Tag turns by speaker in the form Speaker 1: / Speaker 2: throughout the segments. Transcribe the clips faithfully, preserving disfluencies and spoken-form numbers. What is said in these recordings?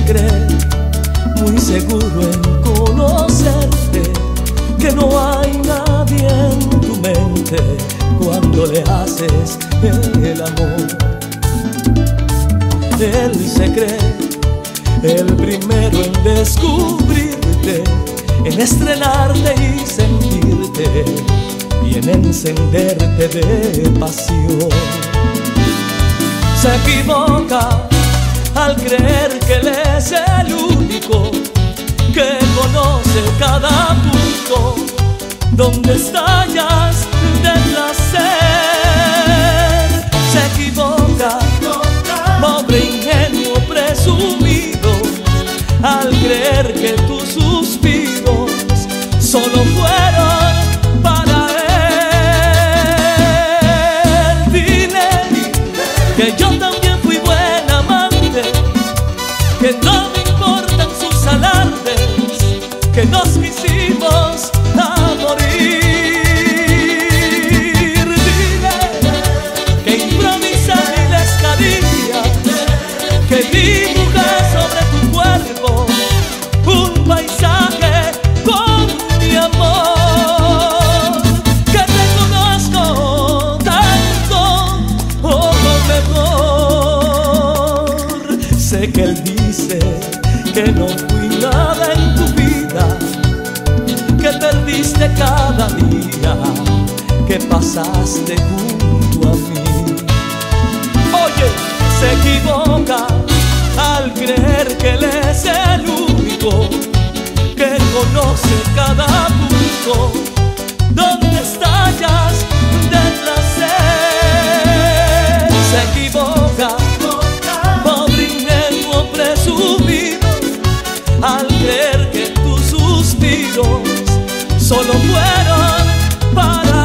Speaker 1: cree muy seguro en conocerte, que no hay nadie en tu mente cuando le haces el amor. Él se cree el primero en descubrirte, en estrenarte y sentirte, y en encenderte de pasión. Se equivoca al creer que Él es el único que conoce cada punto donde estallas de placer. Se equivoca, pobre ingenuo presumido, al creer que tus suspiros solo fueron para él. Dile que yo también fui buen amante, que no me importan sus alardes, que nos quisimos a morir. Dile que improvisé miles caricias, que dibujé sobre tu cuerpo un paisaje con mi amor, que te conozco tanto o mejor. Sé que Él dice que no fui nada en tu vida, que perdiste cada día que pasaste junto a mí. Oye, se equivoca al creer que Él es el único que conoce cada punto donde estallas de placer. Se equivoca, pobre ingenuo presumido, al creer que tus suspiros solo fueron para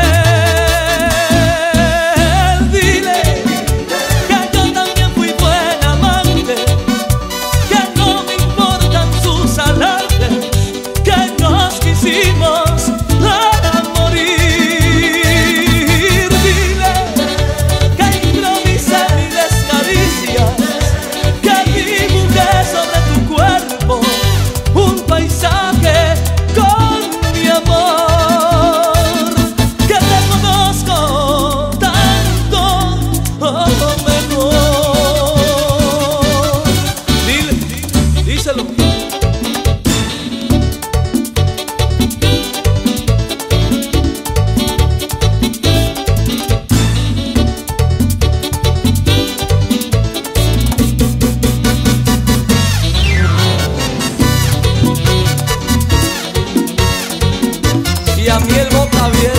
Speaker 1: él. Dile que yo también fui buen amante, que no me importan sus alardes, que nos quisimos para morir. Dile que improvisé miles caricias, que dibujé sobre tu cuerpo un paisaje con mi amor, que te conozco tanto o mejor. Dile, díselo. Y a mí el boca abierta.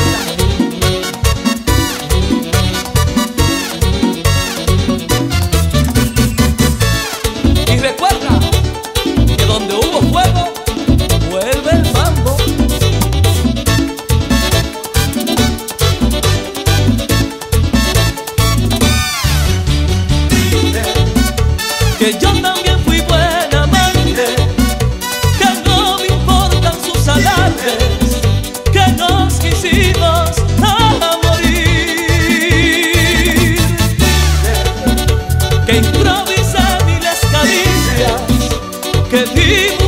Speaker 1: Y recuerda que donde hubo fuego, vuelve el mambo. Que yo también fui buen amante, que no me importan sus alardes, que nos quisimos a morir, que improvisé miles caricias, que digo